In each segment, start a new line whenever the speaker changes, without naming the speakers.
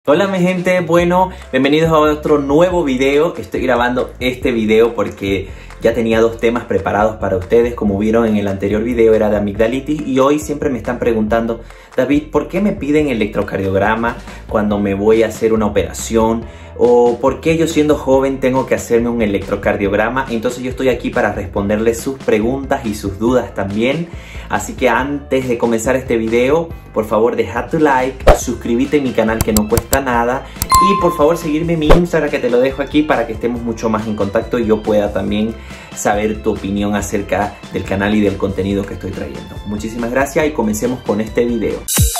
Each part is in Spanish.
Hola mi gente, bueno, bienvenidos a otro nuevo video. Estoy grabando este video porque ya tenía dos temas preparados para ustedes. Como vieron en el anterior video era de amigdalitis y hoy siempre me están preguntando: David, ¿por qué me piden electrocardiograma cuando me voy a hacer una operación? ¿O por qué yo siendo joven tengo que hacerme un electrocardiograma? Entonces yo estoy aquí para responderles sus preguntas y sus dudas también. Así que antes de comenzar este video, por favor deja tu like, suscríbete a mi canal que no cuesta nada y por favor seguirme en mi Instagram que te lo dejo aquí para que estemos mucho más en contacto y yo pueda también saber tu opinión acerca del canal y del contenido que estoy trayendo. Muchísimas gracias y comencemos con este video.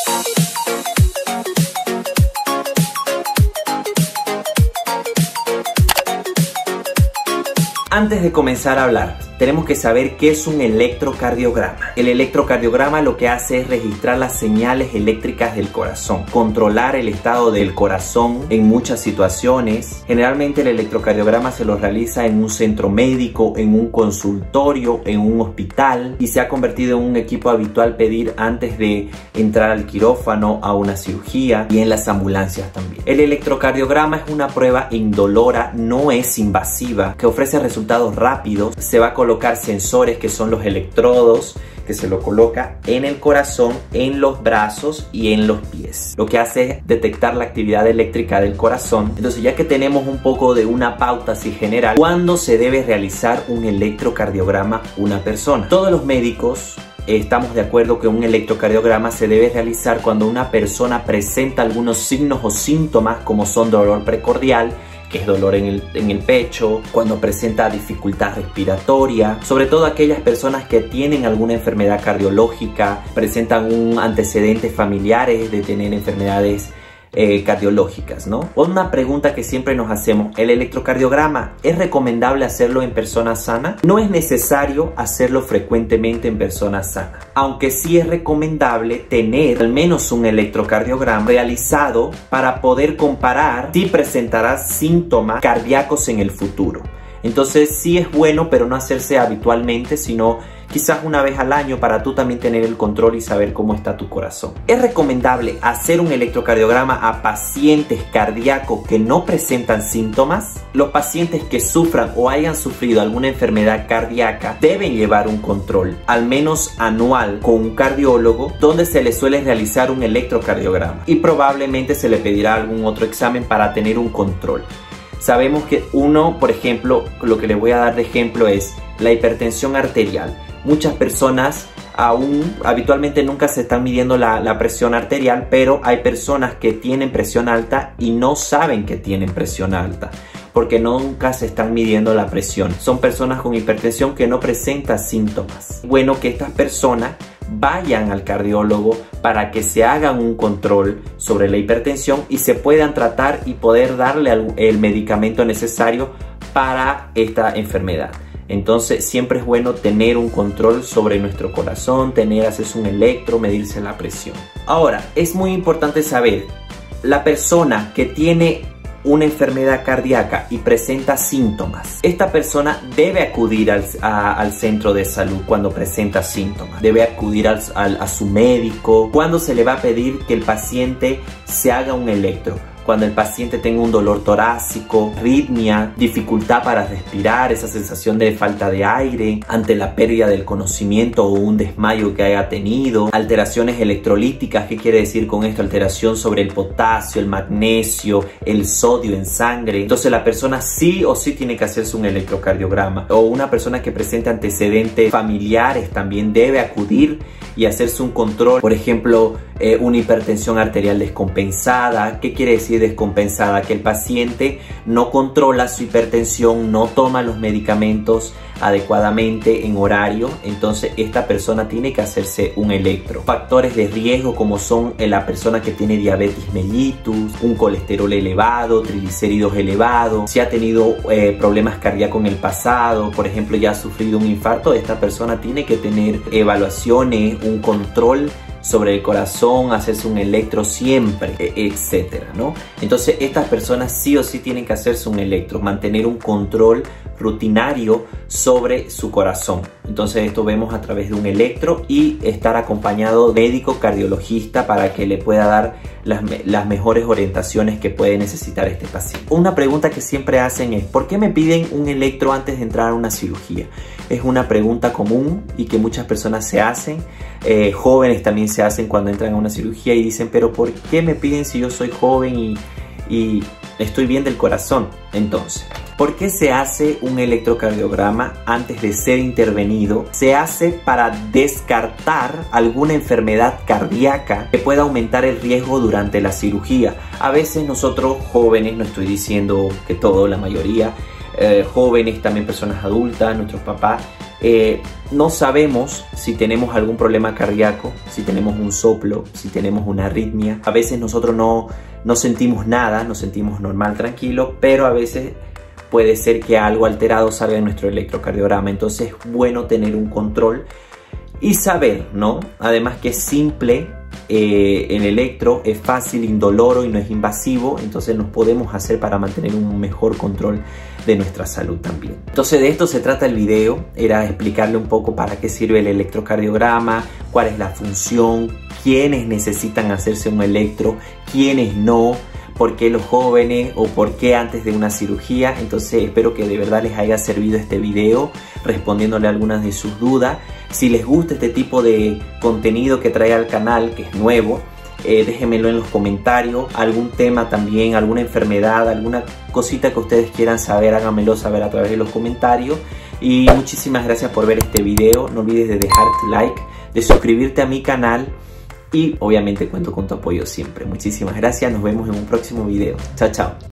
Antes de comenzar a hablar, tenemos que saber qué es un electrocardiograma. El electrocardiograma lo que hace es registrar las señales eléctricas del corazón, controlar el estado del corazón en muchas situaciones. Generalmente el electrocardiograma se lo realiza en un centro médico, en un consultorio, en un hospital y se ha convertido en un equipo habitual pedir antes de entrar al quirófano, a una cirugía y en las ambulancias también. El electrocardiograma es una prueba indolora, no es invasiva, que ofrece resultados rápidos. Se va a colocar sensores que son los electrodos que se lo coloca en el corazón, en los brazos y en los pies. Lo que hace es detectar la actividad eléctrica del corazón. Entonces, ya que tenemos un poco de una pauta así general, ¿cuándo se debe realizar un electrocardiograma una persona? Todos los médicos estamos de acuerdo que un electrocardiograma se debe realizar cuando una persona presenta algunos signos o síntomas como son dolor precordial, que es dolor en el pecho, cuando presenta dificultad respiratoria, sobre todo aquellas personas que tienen alguna enfermedad cardiológica, presentan un antecedentes familiares de tener enfermedades cardiológicas, ¿no? Una pregunta que siempre nos hacemos: ¿el electrocardiograma es recomendable hacerlo en personas sanas? No es necesario hacerlo frecuentemente en personas sanas, aunque sí es recomendable tener al menos un electrocardiograma realizado para poder comparar si presentará síntomas cardíacos en el futuro. Entonces sí es bueno, pero no hacerse habitualmente, sino quizás una vez al año para tú también tener el control y saber cómo está tu corazón. Es recomendable hacer un electrocardiograma a pacientes cardíacos que no presentan síntomas. Los pacientes que sufran o hayan sufrido alguna enfermedad cardíaca deben llevar un control, al menos anual, con un cardiólogo, donde se les suele realizar un electrocardiograma y probablemente se le pedirá algún otro examen para tener un control. Sabemos que uno, por ejemplo, lo que les voy a dar de ejemplo es la hipertensión arterial. Muchas personas aún habitualmente nunca se están midiendo la presión arterial, pero hay personas que tienen presión alta y no saben que tienen presión alta porque nunca se están midiendo la presión. Son personas con hipertensión que no presentan síntomas. Bueno, que estas personas vayan al cardiólogo para que se hagan un control sobre la hipertensión y se puedan tratar y poder darle el medicamento necesario para esta enfermedad. Entonces siempre es bueno tener un control sobre nuestro corazón, hacerse un electro, medirse la presión. Ahora, es muy importante saber, la persona que tiene una enfermedad cardíaca y presenta síntomas, esta persona debe acudir al centro de salud cuando presenta síntomas, debe acudir a su médico. Cuando se le va a pedir que el paciente se haga un electro: cuando el paciente tenga un dolor torácico, arritmia, dificultad para respirar, esa sensación de falta de aire, ante la pérdida del conocimiento o un desmayo que haya tenido, alteraciones electrolíticas. ¿Qué quiere decir con esto? Alteración sobre el potasio, el magnesio, el sodio en sangre. Entonces la persona sí o sí tiene que hacerse un electrocardiograma. O una persona que presente antecedentes familiares también debe acudir y hacerse un control. Por ejemplo, una hipertensión arterial descompensada. ¿Qué quiere decir descompensada? Que el paciente no controla su hipertensión, no toma los medicamentos adecuadamente en horario. Entonces esta persona tiene que hacerse un electro. Factores de riesgo como son la persona que tiene diabetes mellitus, un colesterol elevado, triglicéridos elevados, si ha tenido problemas cardíacos en el pasado, por ejemplo ya ha sufrido un infarto, esta persona tiene que tener evaluaciones, un control sobre el corazón, hacerse un electro siempre, etcétera, ¿no? Entonces estas personas sí o sí tienen que hacerse un electro, mantener un control rutinario sobre su corazón. Entonces esto vemos a través de un electro y estar acompañado de médico cardiologista para que le pueda dar las mejores orientaciones que puede necesitar este paciente. Una pregunta que siempre hacen es: ¿por qué me piden un electro antes de entrar a una cirugía? Es una pregunta común y que muchas personas se hacen. Jóvenes también se hacen cuando entran a una cirugía y dicen: pero ¿por qué me piden si yo soy joven y estoy bien del corazón? Entonces, ¿por qué se hace un electrocardiograma antes de ser intervenido? Se hace para descartar alguna enfermedad cardíaca que pueda aumentar el riesgo durante la cirugía. A veces nosotros jóvenes, no estoy diciendo que todo, la mayoría, jóvenes, también personas adultas, nuestros papás, no sabemos si tenemos algún problema cardíaco, si tenemos un soplo, si tenemos una arritmia. A veces nosotros no sentimos nada, nos sentimos normal, tranquilo, pero a veces puede ser que algo alterado salga en nuestro electrocardiograma. Entonces es bueno tener un control y saber, ¿no? Además que es simple, el electro es fácil, indoloro y no es invasivo, entonces nos podemos hacer para mantener un mejor control de nuestra salud también. Entonces de esto se trata el video, era explicarle un poco para qué sirve el electrocardiograma, cuál es la función, quiénes necesitan hacerse un electro, quiénes no, por qué los jóvenes o por qué antes de una cirugía. Entonces espero que de verdad les haya servido este video respondiéndole algunas de sus dudas. Si les gusta este tipo de contenido que trae al canal, que es nuevo, déjenmelo en los comentarios. Algún tema también, alguna enfermedad, alguna cosita que ustedes quieran saber, háganmelo saber a través de los comentarios. Y muchísimas gracias por ver este video. No olvides de dejar tu like, de suscribirte a mi canal y obviamente cuento con tu apoyo siempre. Muchísimas gracias, nos vemos en un próximo video. Chao, chao.